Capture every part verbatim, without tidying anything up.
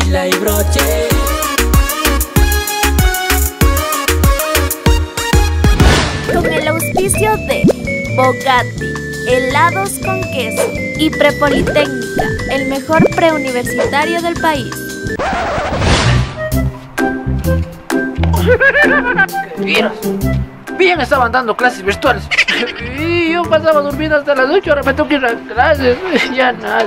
pila y broche. Con el auspicio de Bogatti, helados con queso, y Prepolitécnica, el mejor preuniversitario del país. Miras, bien estaban dando clases virtuales y yo pasaba durmiendo hasta las ocho, ahora me tengo que ir a clases, ya nada.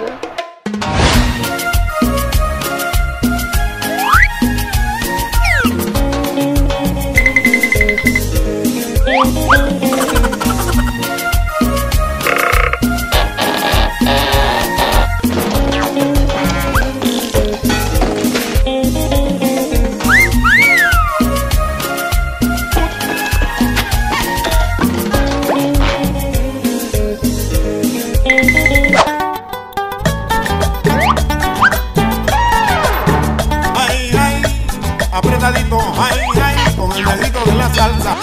Apretadito, ay, ay, con el dedito de la salsa.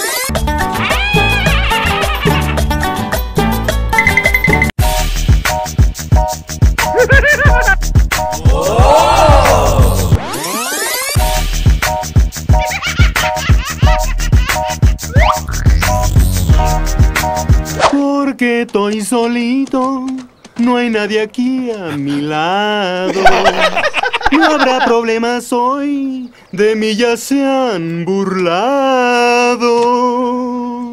Oh. Porque estoy solito, no hay nadie aquí a mi lado. No habrá problemas hoy, de mí ya se han burlado.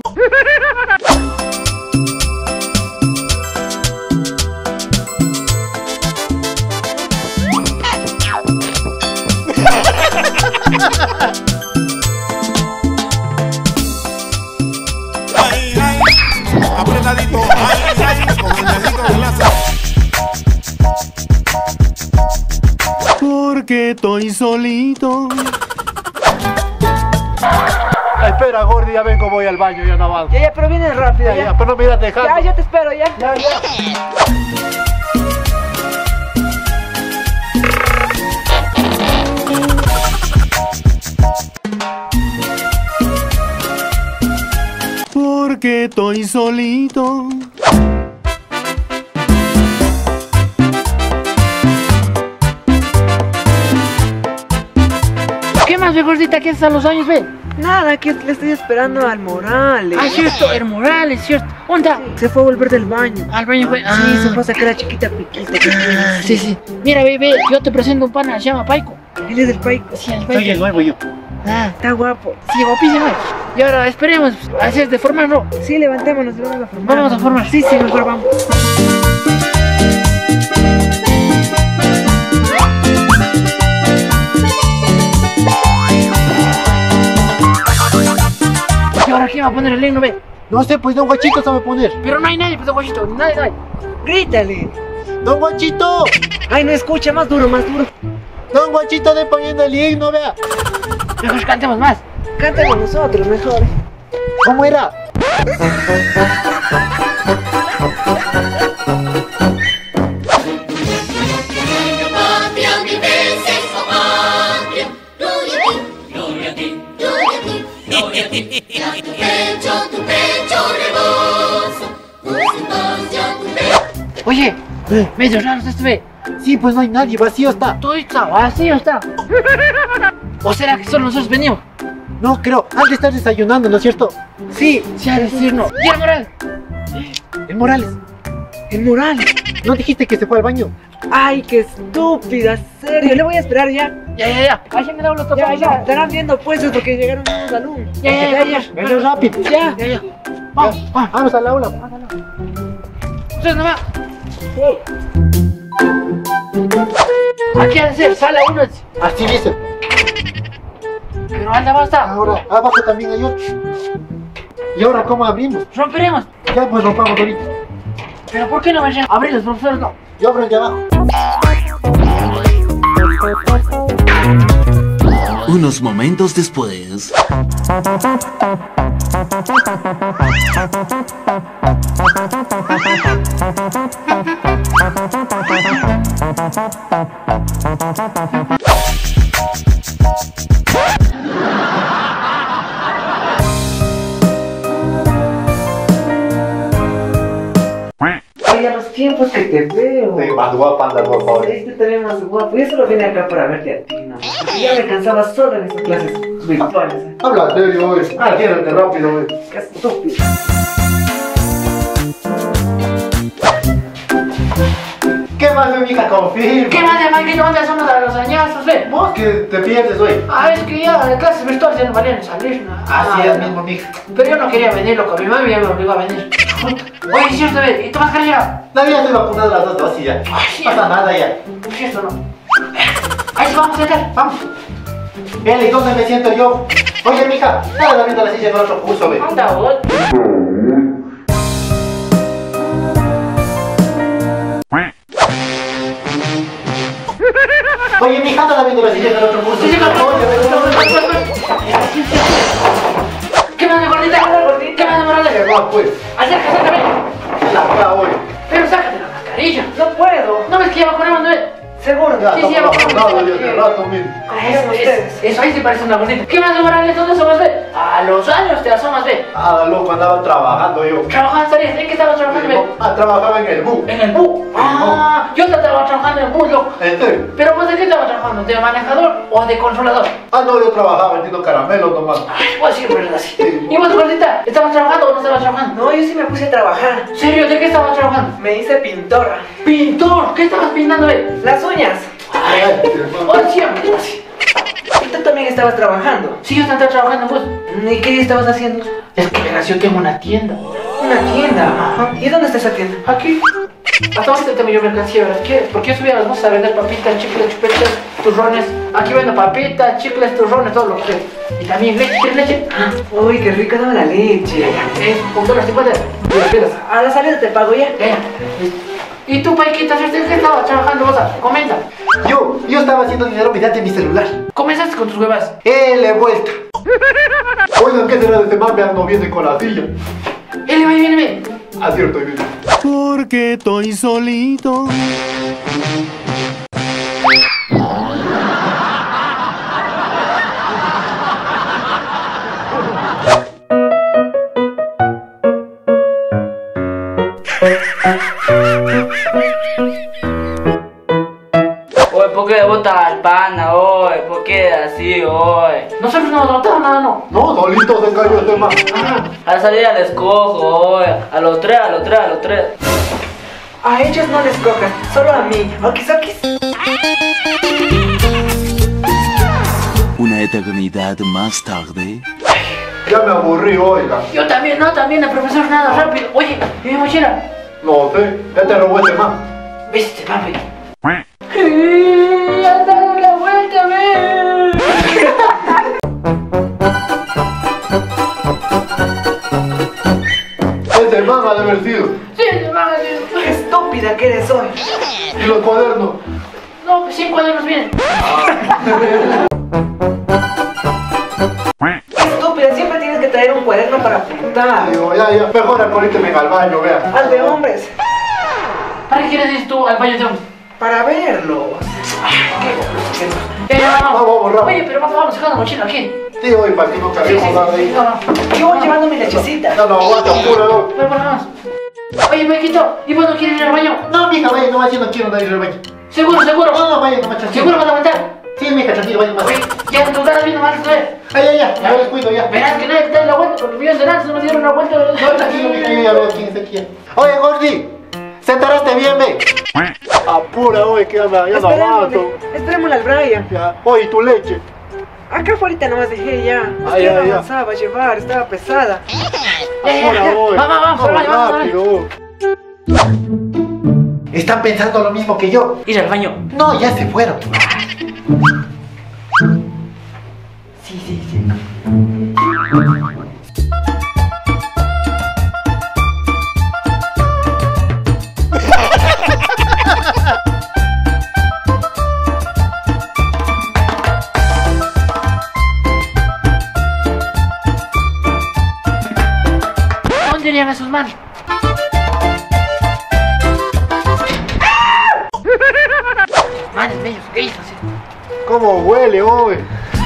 Ay, ay, apretadito, ay, ay, con el dedito de la salsa. Porque estoy solito. Ay, espera, Gordi, ya vengo, voy al baño, ya no avanzo. Ya, ya, pero viene rápido, Ya, ya. ya, pero no me irás dejando. Ya, yo te espero, ya. Ya, ya. Porque estoy solito. ¿Qué más, ve, gordita? ¿Qué haces a los años, ve? Nada, que le estoy esperando al Morales. Ah, cierto, el Morales, cierto. ¿Dónde está? Se fue a volver del baño. Al baño fue. Ah, Sí, se fue a sacar a la chiquita piquita que tiene. Ah, sí, sí. Mira, ve, ve, yo te presento un pana, se llama Paico. Él es del Paico. Sí, el Soy Paico. el nuevo yo. Ah, Está guapo. sí, guapísimo. Y ahora esperemos, así es de formar, ¿no? Sí, levantémonos, vamos a formar. Vamos a formar. Sí, sí, mejor vamos. ¿Y ahora quién va a poner el himno, ve? No sé, pues don Guachito sabe poner. Pero no hay nadie, pues, guachito, nadie, nadie. Grítale. ¡Don Guachito! Ay, no escucha, más duro, más duro. ¡Don Guachito de poniendo el himno, vea! Mejor cantemos más. Cántalo nosotros, mejor. ¿Cómo era? Oye, medio raro esto, ve. Sí, pues no hay nadie, vacío está. Todo está vacío, está. ¿O será que solo nosotros venimos? No, creo, han de estar desayunando, ¿no es cierto? Sí, sí ha de decirnos. ¿Y el Morales? El Morales, El Morales. ¿no dijiste que se fue al baño? Ay, qué estúpida, serio. Le voy a esperar ya. Ya, ya, ya. Ay, ya me da los Ya, tapones. ya. Estarán viendo puestos porque llegaron nuevos alumnos. Ya, ya, ya, ya. Venga rápido. Ya. Ya, ya. Vamos, vamos. Vamos al aula. Ustedes nomás. Aquí ha de ser, sala uno. Así dice. Pero anda, basta. Ahora, abajo también hay otro. ¿Y ahora cómo abrimos? Romperemos. Ya pues rompamos ahorita. Pero ¿por qué no me dejan abrir los profesores? No. Yo abro el de abajo. Unos momentos después. Oye, a los que tiempos que te veo. Sí, más guapa andas, por favor. Este también más guapo. Yo solo vine acá para verte a ti, ¿no? Porque ya me cansaba solo en esas clases virtuales. ¿eh? Habla serio, güey. Ah, quédate rápido, güey. Qué estúpido. ¿Qué más, mi hija? Confirma. ¿Qué más de mal que no andas uno de los añazos, ve? Vos que te pierdes, güey. Ah, es que ya de clases virtuales ya no valían salir, ¿no? Así Ah, es no. mismo, mija. Pero yo no quería venir, loco. Mi mami ya me obligó a venir. Oye, es cierto, ve. ¿Y tu mascarilla? La vida estoy vacunado las dos dosis ya. Ay, No pasa nada ya. Es cierto, ¿no? Ahí sí, vamos a sentar. Vamos. Bien, ¿y dónde me siento yo? Oye, mija, nada viendo la silla en el otro curso, ve. Anda, vos. Oye, mija, nada viendo la silla en el otro curso. Sí, sí, Oye, sí, ¿qué me hace, gordita? ¿Qué me hace, morales? ¿qué va, pues? Acércate, acércate. La acá, güey. Pero sácate la mascarilla. No puedo. ¿No ves que ya vacunamos, no ves? Seguro. Ya, Sí, sí, estamos vamos. vacunados ya hace rato, mira. Ah, eso, es- eso ahí sí parece una gordita. ¿Qué más, Morales? ¿Dónde asomas, ve? A los años te asomas, ve. Ah, loco, andaba trabajando yo. ¿Trabajando, estarías? ¿En qué estabas trabajando, ve? Ah, trabajaba en el B U. En el B U. Ah, yo estaba trabajando en el B U, loco. ¿En serio? ¿Pero vos de qué estabas trabajando? ¿De manejador o de controlador? Ah, no, yo trabajaba vendiendo caramelos nomás. Ay, vos siempre eres así. ¿Y vos, gordita? ¿Estabas trabajando o no estabas trabajando? No, yo sí me puse a trabajar. ¿En serio? ¿De qué estabas trabajando? Me hice pintora. ¡Pintor! ¿Qué estabas pintando, ve? Las uñas. Ay, Vos siempre eres así. Y tú también estabas trabajando. Sí, yo estaba trabajando en vos. ¿Y qué estabas haciendo? Es que verás, yo tengo una tienda. Una tienda. ¿Y dónde está esa tienda? Aquí. Hasta ahorita tengo yo mercancía, ¿verdad? ¿Qué? Porque yo subí a las bolsas a vender papitas, chicles, chupetes, turrones. Aquí vendo papitas, chicles, turrones, todo lo que quieras. Y también leche, ¿quieres leche? Uy, qué rica daba la leche. Es un dólar cincuenta. Y las piedras. A la salida te pago ya. Ya, ya. ¿Y tú, Paiquita, ¿en qué estabas trabajando vos? Comenta. Yo, yo estaba haciendo dinero mediante mi celular. Comenzaste con tus huevas. Él he vuelta. Oigan, ¿qué será de este man? Me ando viendo con la silla. Él, viene, viene, viene. Ah, cierto, ahí viene. Porque estoy solito. Oye, ¿por qué le botan al pana, oye? ¿Por qué así, oye? Nosotros no nos notamos nada, no. No, solito se cayó este man. A la salida les cojo, oye. A los tres, a los tres, a los tres. A ellos no les cojas, solo a mí. Okis, okis. Una eternidad más tarde. Ya me aburrí, oiga. Yo también, no, también, el profesor, nada, rápido. Oye, ¿y mi mochila? No sé, ya te robó este man. ¿Viste, papi? ¡Ya dado la vuelta, ve! Este man ha de haber sido. Sí, se van a decir. Qué estúpida que eres hoy. Y los cuadernos. No, pues cinco cuadernos vienen. Qué estúpida, siempre tienes que traer un cuaderno para apuntar. Digo, ya, ya, mejor alcoholíteme al baño, vea. Al de hombres, ¿Para qué quieres ir tú al baño de hombres? para verlos. Eh, no, no. Vamos, vamos, rápido. Oye, pero vamos, vamos, dejando la mochila aquí. Sí, hoy para que no Sí, sí, carguemos nada sí. ahí. No, no. Yo voy llevando mi lechecita. No, no, aguanta, apúralo. Ven, por vamos. Oye, Paquito, ¿y vos no quieres ir al baño? No, mija, vaya, no, yo no quiero ir al baño. ¿Seguro, seguro? No, no, vaya, no, tranquilo. ¿Seguro vas a aguantar? Sí, mija, tranquilo, vaya más. Oye, ya en tu cara viendo mal, ¿no ves? Ay, ya, ya, ya les cuido, ya. Verás que nadie te da la vuelta, porque míos de nada, no me dieron la vuelta. No, tranquilo, mija, yo ya veo quién es quién. Oye, Gordi, ¿se enteraste bien, ve? Apura, oye, que anda, ya no aguanto. Esperémosle al Brian. Ya. Oye, tu leche. Acá afuera nomás dejé ya. Es Ay, que ay, no ay. avanzaba a llevar, estaba pesada. Apura, oye. Vamos, vamos, Vamos, vamos, vamos. rápido. Están pensando lo mismo que yo. Ir al baño. No, ya se fueron. Sí, sí, sí. ¿Dónde irían esos manos? Manes bellos, gays, así. ¿Cómo huele, oye?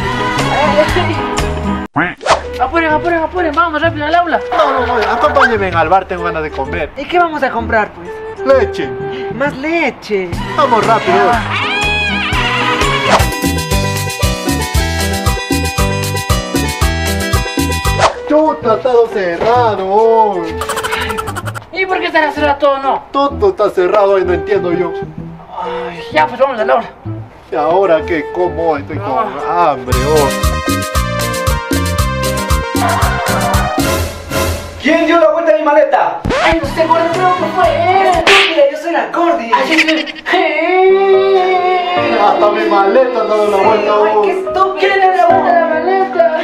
Apuren, apuren, apuren, vamos rápido al aula. No, no, no, acompáñenme al bar, tengo ganas de comer. ¿Y qué vamos a comprar, pues? Leche. Más leche. Vamos rápido. Chuta, está todo cerrado. ¿Y por qué estará cerrado todo no? Todo está cerrado y no entiendo yo. Ay, ya, pues vamos a la hora. ¿Y ahora qué? ¿Cómo? Estoy con hambre, oh. ¿Quién dio la vuelta a mi maleta? Ay, no sé, gordo, creo que fue él. Estúpida, yo soy la Cordy. Ay, sí. Hasta mi maleta ha dado la vuelta, Ay, oh. qué estúpida. ¿Quién le dio la vuelta a la maleta?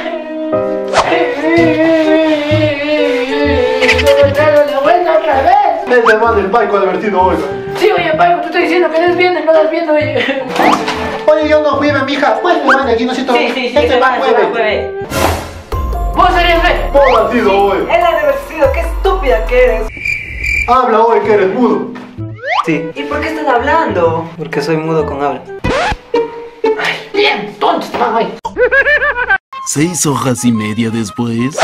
¡Me voltearon la vuelta otra vez! Ese man del paico advertido, oiga. Sí, oye, Paco, te estoy diciendo que des viendo y no das viendo, oye. Oye, yo no juegue, mija. Pues me van aquí, no siento. Sí, sí, sí, Ese se man va, se va, juegue. juegue. ¿Vos serías rey? Todo ha sido, oye. Él ha de haber sido, qué estúpida que eres. Habla, oye, que eres mudo. Sí. ¿Y por qué están hablando? Porque soy mudo con habla. Ay, bien, tonto este man, oye. Seis hojas y media después.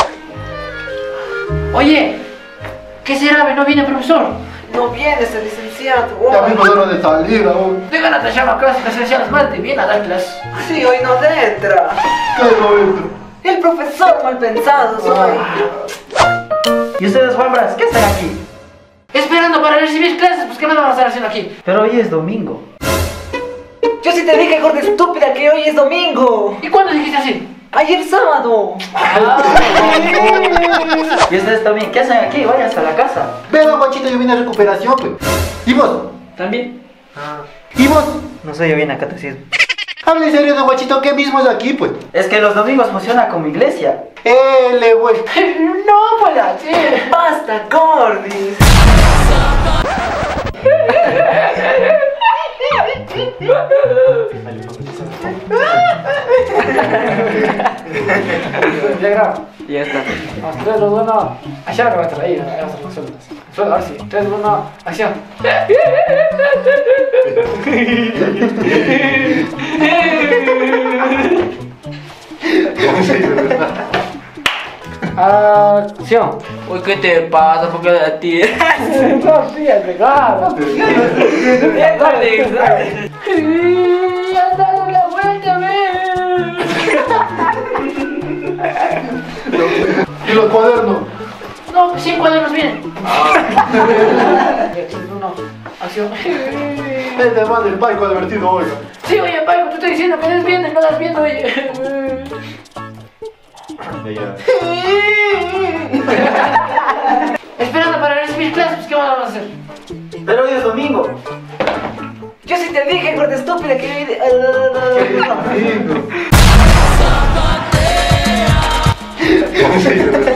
Oye, ¿qué será? ¿No viene el profesor? No viene ese licenciado. Ya mismo es hora de salir, oye. Vengan a tallar la clase presenciales más de bien a dar clases. Sí, hoy no entra. ¿Qué no entro? El profesor mal pensado soy. ¿Y ustedes, Juanbras, qué están aquí? Esperando para recibir clases, pues ¿qué más vamos a estar haciendo aquí? Pero hoy es domingo. Yo sí te dije, gorda estúpida, que hoy es domingo. ¿Y cuándo dijiste así? Ayer sábado. ¿Y ustedes también? ¿Qué hacen aquí? Vayan hasta la casa. Venga, guachito, yo vine a recuperación, pues. ¿Y vos? ¿También? ¿Y vos? No sé, yo vine a catecismo. Habla en serio, de guachito, ¿qué mismo es aquí, pues? Es que los domingos funciona como iglesia. Ele, güey. No, pues así. ¡Basta, Gordis! Ya grabo. Ya está. Vamos, tres, dos, uno. Acción, acá va a estar ahí. Ahí vamos a hacer sueltas. Suelta, ahora sí. tres, dos, uno. Acción. Acción. Uy, ¿qué te pasa? ¿Por qué a ti? No, sí, es legal. ¡Han dado la vuelta, ven! ¿Y los cuadernos? No, sin cuadernos vienen. Uno, acción. Este man del paico advertido, oiga. Sí, oye, Paco, te estoy diciendo que des viendo y no das viendo, oye. Esperando para recibir clases, ¿qué vamos a hacer? Pero hoy es domingo. Yo sí te dije, gorda estúpida, que hoy... Qué lindo.